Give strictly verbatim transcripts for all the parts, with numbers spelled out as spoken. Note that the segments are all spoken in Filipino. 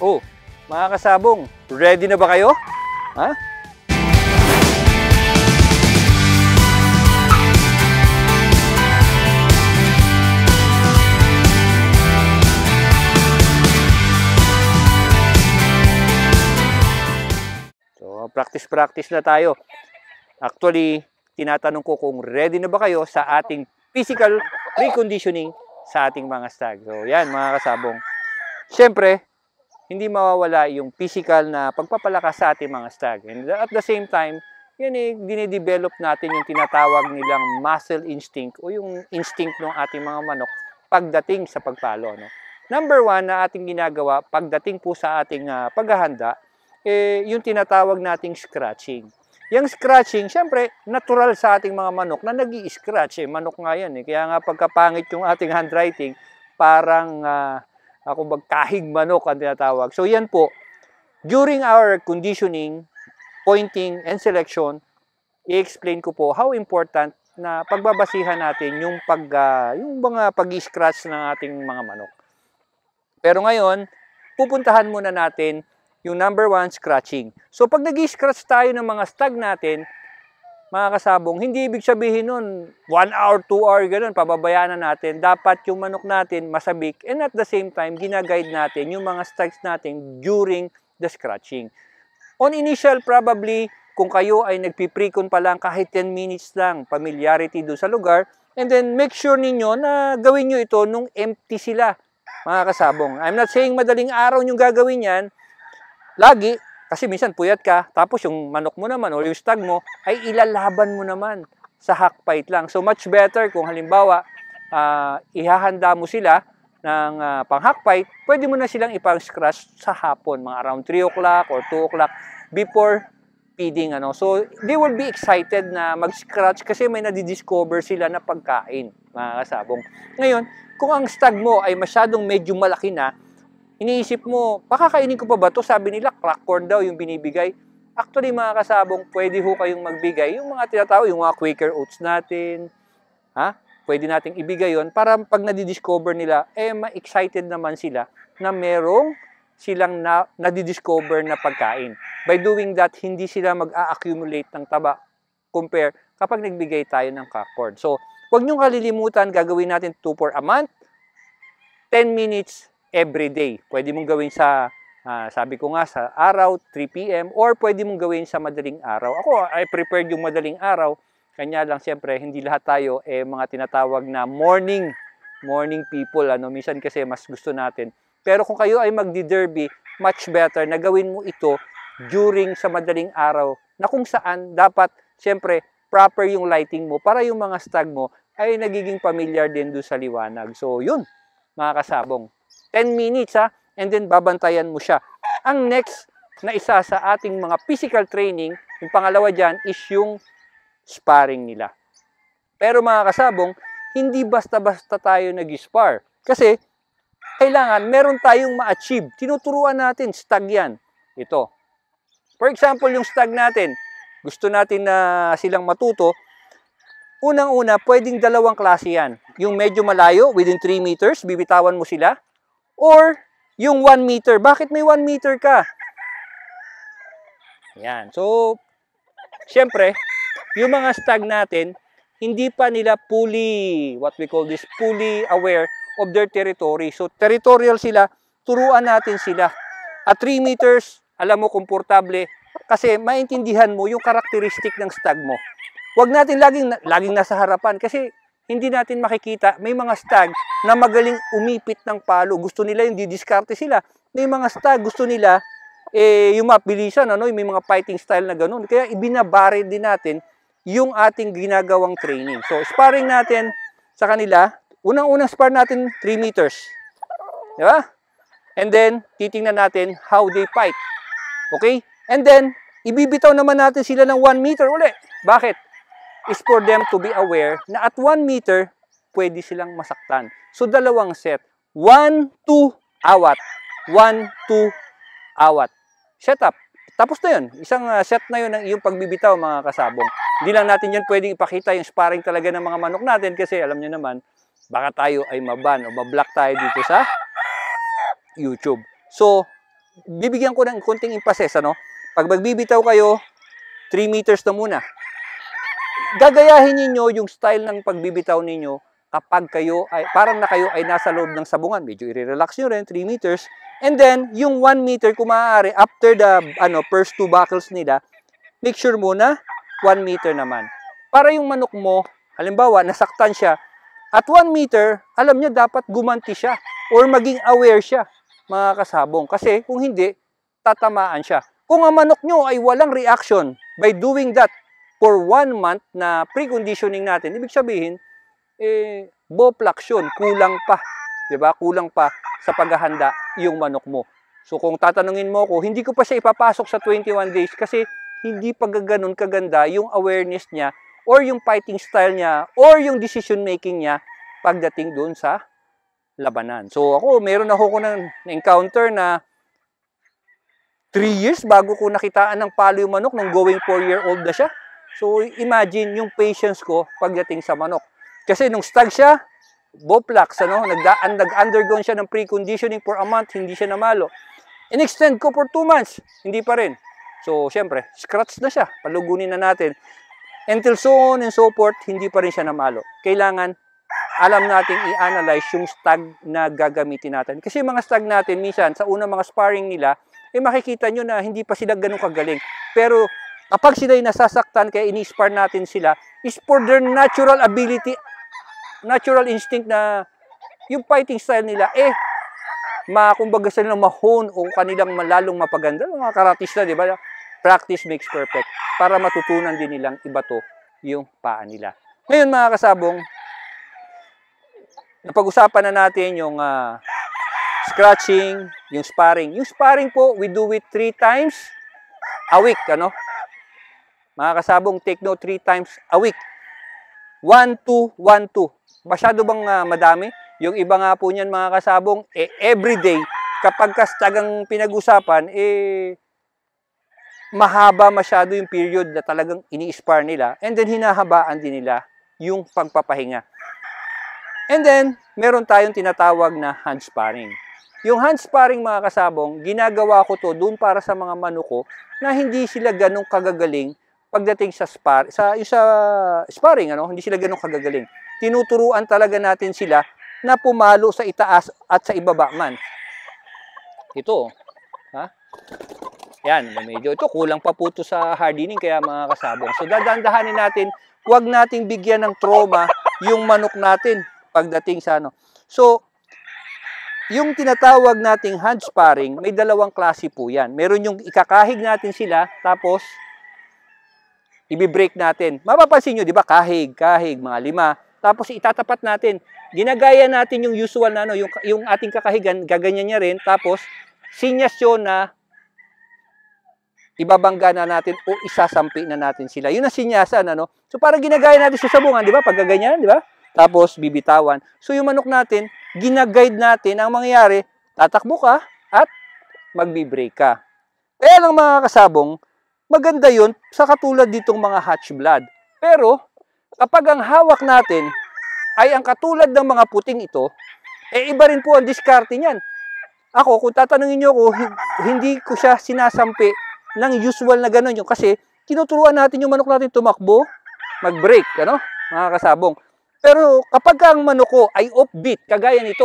Oh, mga kasabong, ready na ba kayo? Ha? So, practice-practice na tayo. Actually, tinatanong ko kung ready na ba kayo sa ating physical reconditioning sa ating mga stag. So, yan mga kasabong. Siyempre, hindi mawawala yung physical na pagpapalakas sa ating mga stag. And at the same time, yan eh, dinidevelop natin yung tinatawag nilang muscle instinct o yung instinct ng ating mga manok pagdating sa pagpalo. No? Number one na ating ginagawa pagdating po sa ating uh, paghahanda, eh, yung tinatawag nating scratching. Yung scratching, syempre, natural sa ating mga manok na nag-i-scratch. Eh. Manok nga yan. Eh. Kaya nga pagkapangit yung ating handwriting, parang... Uh, ako magkahig manok ang tinatawag. So yan po, during our conditioning, pointing, and selection, i-explain ko po how important na pagbabasihan natin yung, pag, uh, yung mga pag-scratch ng ating mga manok. Pero ngayon, pupuntahan muna natin yung number one, scratching. So pag nag-scratch tayo ng mga stag natin, mga kasabong, hindi ibig sabihin nun, one hour, two hour, ganun, pababayaan na natin. Dapat yung manok natin masabik and at the same time, ginaguide natin yung mga stags natin during the scratching. On initial, probably, kung kayo ay nagpiprecon pa lang kahit ten minutes lang, familiarity doon sa lugar, and then make sure ninyo na gawin nyo ito nung empty sila, mga kasabong. I'm not saying madaling araw nyo gagawin yan, lagi, kasi minsan puyat ka, tapos yung manok mo naman o yung stag mo ay ilalaban mo naman sa hackfight lang. So much better kung halimbawa uh, ihahanda mo sila ng uh, pang hackfight, pwede mo na silang ipang-scratch sa hapon, mga around three o'clock or two o'clock before feeding. Ano. So they will be excited na mag-scratch kasi may nadidiscover sila na pagkain, mga kasabong. Ngayon, kung ang stag mo ay masyadong medyo malaki na, iniisip mo, pakakainin ko pa ba ito? Sabi nila, crack corn daw yung binibigay. Actually, mga kasabong, pwede ho kayong magbigay. Yung mga tinatawag, yung mga Quaker oats natin, ha? Pwede nating ibigay yon para pag nadidiscover nila, eh, ma-excited naman sila na merong silang na, nadidiscover na pagkain. By doing that, hindi sila mag-a-accumulate ng taba compare kapag nagbigay tayo ng crack corn. So, huwag niyong kalilimutan, gagawin natin two for a month, ten minutes, every day. Pwede mong gawin sa, uh, sabi ko nga, sa araw, three p m or pwede mong gawin sa madaling araw. Ako, I prepared yung madaling araw. Kanya lang, siyempre, hindi lahat tayo eh, mga tinatawag na morning, morning people. Ano? Minsan kasi mas gusto natin. Pero kung kayo ay magdi-derby, much better na gawin mo ito during sa madaling araw na kung saan dapat, siyempre, proper yung lighting mo para yung mga stag mo ay nagiging familiar din doon sa liwanag. So, yun, mga kasabong. ten minutes ha, and then babantayan mo siya. Ang next na isa sa ating mga physical training, yung pangalawa dyan is yung sparring nila. Pero mga kasabong, hindi basta-basta tayo nag-spar. Kasi, kailangan meron tayong ma-achieve. Tinuturuan natin, stag yan. Ito. For example, yung stag natin, gusto natin na silang matuto, unang-una, pwedeng dalawang klase yan. Yung medyo malayo, within three meters, bibitawan mo sila. Or, yung one meter. Bakit may one meter ka? Yan. So, syempre, yung mga stag natin, hindi pa nila fully, what we call this, fully aware of their territory. So, territorial sila, turuan natin sila. At three meters, alam mo, komportable, kasi maintindihan mo yung karakteristik ng stag mo. Huwag natin laging, laging nasa harapan, kasi hindi natin makikita, may mga stag na magaling umipit ng palo. Gusto nila yung didiskarte sila. May mga stag, gusto nila eh, yung mabilisan, ano, may mga fighting style na ganun. Kaya ibinabari din natin yung ating ginagawang training. So, sparring natin sa kanila, unang-unang spar natin, three meters. Di ba? And then, titingnan natin how they fight. Okay? And then, ibibitaw naman natin sila ng one meter uli. Bakit? Is for them to be aware na at one meter, pwede silang masaktan. So, dalawang set. one, two, awat. one, two, awat. Set up. Tapos na yun. Isang uh, set na yun ng iyong pagbibitaw, mga kasabong. Hindi lang natin yan pwedeng ipakita yung sparring talaga ng mga manok natin kasi alam nyo naman, baka tayo ay maban o mablock tayo dito sa YouTube. So, bibigyan ko ng konting emphasis, ano? Pag magbibitaw kayo, three meters na muna. Gagayahin ninyo yung style ng pagbibitaw ninyo kapag kayo ay, parang na kayo ay nasa loob ng sabungan. Medyo i-relax nyo rin, three meters. And then, yung one meter, kung maaari, after the ano, first two buckles nila, make sure muna, one meter naman. Para yung manok mo, halimbawa, nasaktan siya, at one meter, alam niya dapat gumanti siya or maging aware siya, mga kasabong. Kasi kung hindi, tatamaan siya. Kung ang manok nyo ay walang reaction by doing that for one month na preconditioning natin, ibig sabihin, eh, boplaksyon, kulang pa. Diba? Kulang pa sa paghahanda yung manok mo. So kung tatanungin mo ko, hindi ko pa siya ipapasok sa twenty-one days kasi hindi pa ganoon kaganda yung awareness niya or yung fighting style niya or yung decision making niya pagdating doon sa labanan. So ako, meron ako ko ng encounter na three years bago ko nakitaan ng palo yung manok nung going four year old na siya. So imagine yung patience ko pagdating sa manok. Kasi nung stag siya, Boplax, ano, nag-undergone siya ng preconditioning for a month, hindi siya namalo. In-extend ko for two months, hindi pa rin. So, syempre, scratch na siya, palugunin na natin. Until so on and so forth, hindi pa rin siya namalo. Kailangan, alam natin i-analyze yung stag na gagamitin natin. Kasi mga stag natin, minsan, sa unang mga sparring nila, eh makikita nyo na hindi pa sila ganun kagaling. Pero, kapag sila'y nasasaktan, kaya ini-spar natin sila, is for their natural ability, natural instinct na yung fighting style nila, eh, ma, kumbaga sila ng mahon o kanilang malalong mapaganda. Mga karatista, di ba? Practice makes perfect. Para matutunan din nilang ibato yung paa nila. Ngayon, mga kasabong, napag-usapan na natin yung uh, scratching, yung sparring. Yung sparring po, we do it three times a week, ano? Mga kasabong, take note, three times a week. one, two, one, two. Masyado bang uh, madami? Yung iba nga po niyan, mga kasabong, eh, everyday, kapag kastagang pinag-usapan, eh, mahaba masyado yung period na talagang ini-spar nila. And then, hinahabaan din nila yung pagpapahinga. And then, meron tayong tinatawag na hand sparring. Yung hand sparring, mga kasabong, ginagawa ko to doon para sa mga manok ko na hindi sila ganong kagagaling pagdating sa spar, sa, sa sparring, ano, hindi sila ganong kagagaling. Tinuturuan talaga natin sila na pumalo sa itaas at sa ibaba man. Ito, ha? Yan, medyo ito, kulang pa po ito sa hardening, kaya mga kasabong. So, dadandahanin natin, huwag nating bigyan ng trauma yung manok natin pagdating sa ano. So, yung tinatawag nating hand sparring, may dalawang klase po yan. Meron yung ikakahig natin sila, tapos i-break natin. Mapapansin nyo, di ba? Kahig, kahig, mga lima. Tapos itatapat natin. Ginagaya natin yung usual na ano, yung, yung ating kakahigan, gaganyan niya rin. Tapos, sinyas yun na ibabangga na natin o isasampi na natin sila. Yun ang sinyasan, ano? So, parang ginagaya natin sa sabungan, di ba? Pag gaganyan, di ba? Tapos, bibitawan. So, yung manok natin, ginaguide natin ang mangyayari, tatakbo ka at magbi-break ka. Kaya lang mga kasabong, maganda yun sa katulad ditong mga hatch blood. Pero, kapag ang hawak natin ay ang katulad ng mga puting ito, eh iba rin po ang diskarte niyan. Ako, kung tatanungin nyo ko, hindi ko siya sinasampi ng usual na gano'n yun. Kasi, tinuturuan natin yung manok natin tumakbo, mag-break, ano, mga kasabong. Pero, kapag ang manok ko ay offbeat, kagaya nito,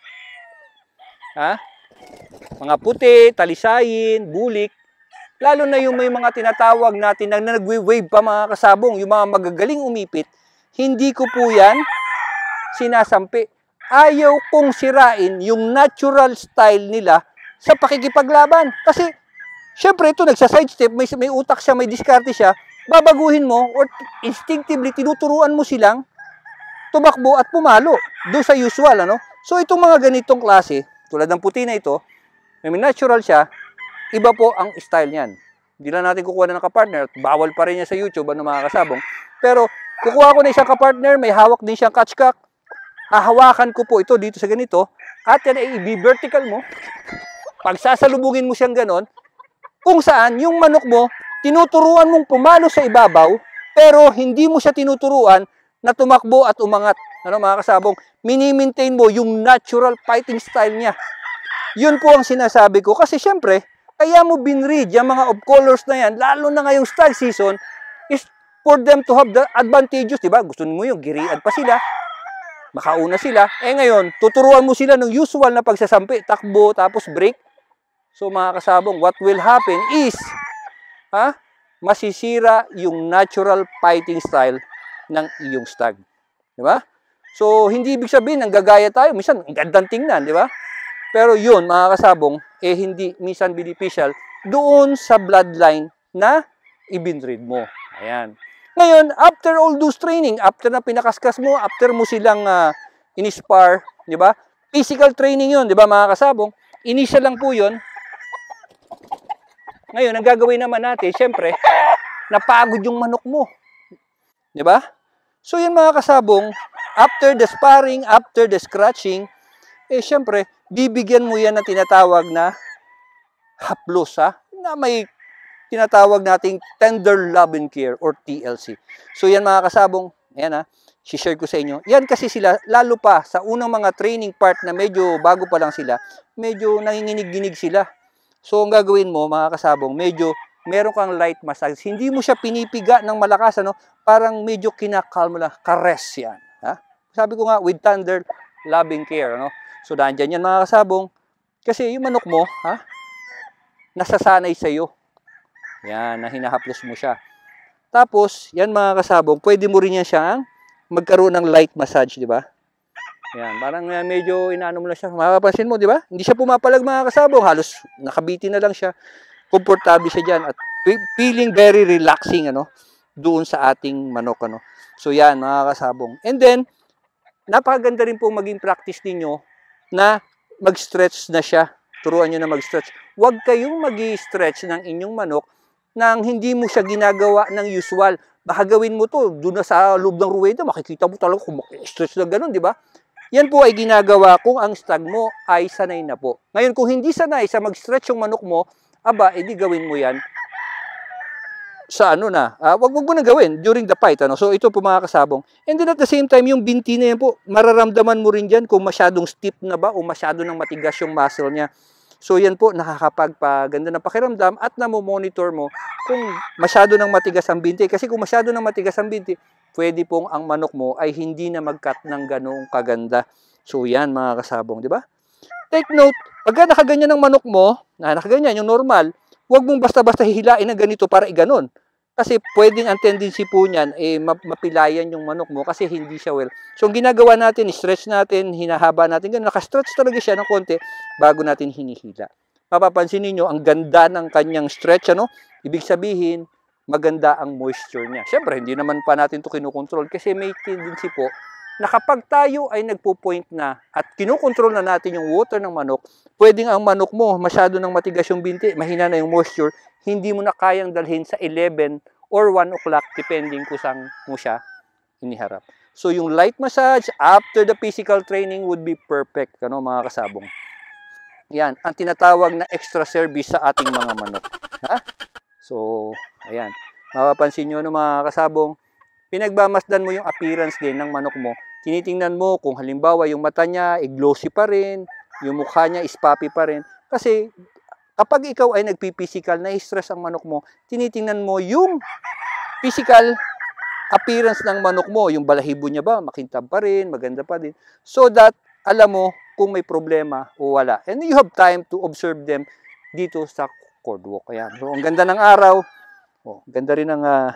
ha? Mga puti, talisayin, bulik, lalo na yung may mga tinatawag natin na nagwe-wave pa, mga kasabong, yung mga magagaling umipit, hindi ko po yan sinasampi. Ayaw kong sirain yung natural style nila sa pakikipaglaban. Kasi, syempre ito, nagsa-sidestep, may, may utak siya, may diskarte siya, babaguhin mo or instinctively tinuturuan mo silang tumakbo at pumalo doon sa usual, ano? So, itong mga ganitong klase, tulad ng puti na ito, may natural siya, iba po ang style niyan. Hindi lang natin kukuha na ng kapartner. Bawal pa rin niya sa YouTube, ano mga kasabong. Pero, kukuha ko na isang kapartner, may hawak din siyang catchcock. Hahawakan ko po ito dito sa ganito. At yan ay i-vertical mo. Pag sasalubungin mo siyang ganon, kung saan yung manok mo, tinuturuan mong pumalo sa ibabaw, pero hindi mo siya tinuturuan na tumakbo at umangat. Ano mga kasabong? Mini-maintain mo yung natural fighting style niya. Yun po ang sinasabi ko. Kasi syempre, kaya mo binread yung mga off-colors na yan, lalo na ngayong stag season, is for them to have the advantageous, di ba? Gusto mo yung girian pa sila, makauna sila. Eh ngayon, tuturuan mo sila ng usual na pagsasampi, takbo, tapos break. So mga kasabong, what will happen is, ha, masisira yung natural fighting style ng iyong stag. Di ba? So, hindi ibig sabihin, nanggagaya tayo. Minsan, ang gandang tingnan, di ba? Pero yun, mga kasabong, eh hindi minsan beneficial doon sa bloodline na ibinread mo. Ayan. Ngayon, after all those training, after na pinakaskas mo, after mo silang uh, in-spar, di ba? Physical training yun, di ba mga kasabong? Initial lang po yun. Ngayon, ang gagawin naman natin, syempre, napagod yung manok mo. Di ba? So, yun mga kasabong, after the sparring, after the scratching, eh syempre, bibigyan mo yan ng tinatawag na haplos, ha? Na may tinatawag nating tender love and care or T L C. So yan mga kasabong, ayan ha, share ko sa inyo. Yan kasi sila, lalo pa sa unang mga training part na medyo bago pa lang sila, medyo nanginginig-ginig sila. So ang gagawin mo mga kasabong, medyo meron kang light massage. Hindi mo siya pinipiga ng malakas, ano? Parang medyo kinakalma lang, caress yan. Ha? Sabi ko nga, with tender loving care, ano? So, nandyan yan mga kasabong. Kasi yung manok mo, ha? Nasasanay sa'yo. Yan, na hinahaplos mo siya. Tapos, yan mga kasabong, pwede mo rin yan siyang magkaroon ng light massage, di ba? Yan, parang uh, medyo inaano mo lang siya. Makapansin mo, di ba? Hindi siya pumapalag mga kasabong. Halos nakabiti na lang siya. Komportable siya dyan. At feeling very relaxing, ano? Doon sa ating manok, ano? So, yan mga kasabong. And then, napakaganda rin po maging practice ninyo na mag-stretch na siya. Turuan nyo na mag-stretch. Huwag kayong mag-stretch ng inyong manok nang hindi mo siya ginagawa ng usual. Baka gawin mo to, doon na sa loob ng ruweda, makikita mo talaga kung stretch na ganun, di ba? Yan po ay ginagawa kung ang stag mo ay sanay na po. Ngayon, kung hindi sanay sa mag-stretch yung manok mo, aba, edi gawin mo yan sa ano na, uh, wag wag mo na gawin during the fight, ano. So ito po mga kasabong. And then at the same time, yung binti na yan po, mararamdaman mo rin diyan kung masyadong stiff na ba o masyado nang matigas yung muscle niya. So yan po, nakakapagpaganda ng pakiramdam at namo-monitor mo kung masyado nang matigas ang binti. Kasi kung masyado nang matigas ang binti, pwede pong ang manok mo ay hindi na mag-cut ng ganoong kaganda. So yan mga kasabong, di ba? Take note, pagka nakaganyan ng manok mo, na nakaganyan yung normal, huwag mong basta-basta hihilain ng ganito para iganon. Kasi pwedeng ang tendency po niyan, eh, mapilayan yung manok mo kasi hindi siya well. So, ang ginagawa natin, stretch natin, hinahaba natin, ganun, nakastretch talaga siya ng konti bago natin hinihila. Mapapansin niyo ang ganda ng kanyang stretch, ano? Ibig sabihin, maganda ang moisture niya. Siyempre, hindi naman pa natin ito kinukontrol kasi may tendency po na kapag tayo ay nagpo-point na at kinukontrol na natin yung water ng manok, pwedeng ang manok mo masyado nang matigas yung binti, mahina na yung moisture, hindi mo na kayang dalhin sa eleven or one o'clock depending kung saan mo siya iniharap. So yung light massage after the physical training would be perfect, ano mga kasabong. Yan, ang tinatawag na extra service sa ating mga manok. Ha? So, ayan. Mapapansin nyo no, mga kasabong, pinagbamasdan mo yung appearance din ng manok mo. Tinitingnan mo kung halimbawa yung mata niya ay glossy pa rin, yung mukha niya is puffy pa rin. Kasi kapag ikaw ay nagpi-physical, na-stress ang manok mo, tinitingnan mo yung physical appearance ng manok mo. Yung balahibo niya ba, makintab pa rin, maganda pa din. So that, alam mo kung may problema o wala. And you have time to observe them dito sa cord walk. Ayan. So, ang ganda ng araw. Oh, ganda rin ng uh,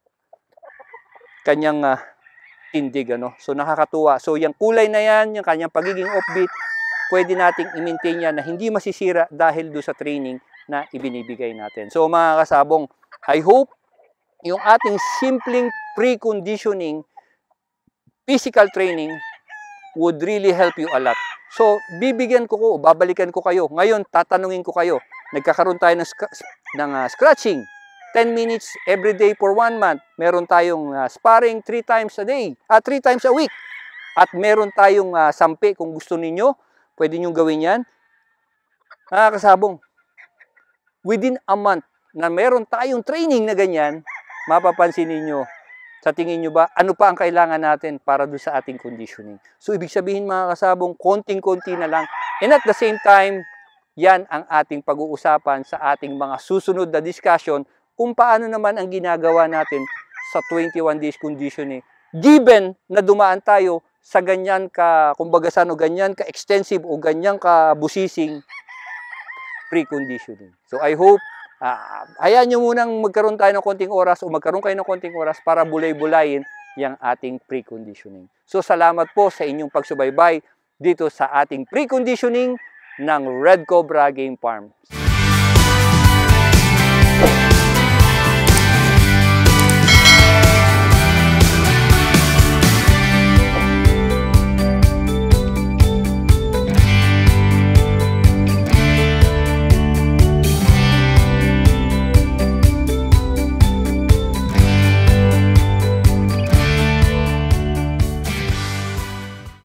kanyang uh, tindig, ano. So, nakakatuwa. So, yung kulay na yan, yung kanyang pagiging offbeat, pwede nating i-maintain yan na hindi masisira dahil do sa training na ibinibigay natin. So, mga kasabong, I hope yung ating simpleng preconditioning physical training would really help you a lot. So, bibigyan ko ko, babalikan ko kayo. Ngayon, tatanungin ko kayo. Nagkakaroon tayo ng, ng uh, scratching. ten minutes every day for one month. Meron tayong uh, sparring three times a day. Ah, three times a week. At meron tayong uh, sampi kung gusto ninyo. Pwede nyo gawin yan. Nakakasabong. Within a month na meron tayong training na ganyan, mapapansin ninyo, sa tingin nyo ba, ano pa ang kailangan natin para doon sa ating conditioning? So, ibig sabihin mga kasabong, konting-konti na lang. And at the same time, yan ang ating pag-uusapan sa ating mga susunod na discussion kung paano naman ang ginagawa natin sa twenty-one days conditioning. Given na dumaan tayo sa ganyan ka, kumbaga sa ano, ganyan ka extensive o ganyan ka busising preconditioning. So I hope, uh, hayaan nyo munang magkaroon tayo ng konting oras o magkaroon kayo ng konting oras para bulay-bulayin yung ating preconditioning. So salamat po sa inyong pagsubaybay dito sa ating preconditioning ng Red Cobra Game Farm.